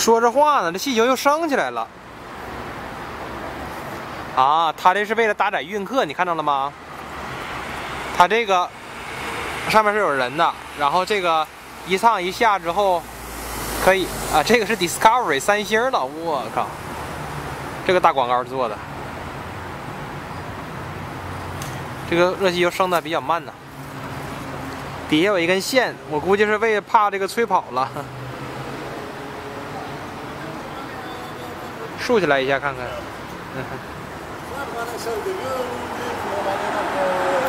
说着话呢，这气球又升起来了。啊，它这是为了搭载运客，你看到了吗？它这个上面是有人的，然后这个一上一下之后，可以啊，这个是 Discovery 3星的，我靠，这个大广告做的。这个热气球升的比较慢呢，底下有一根线，我估计是为了怕这个吹跑了。竖起来一下看看。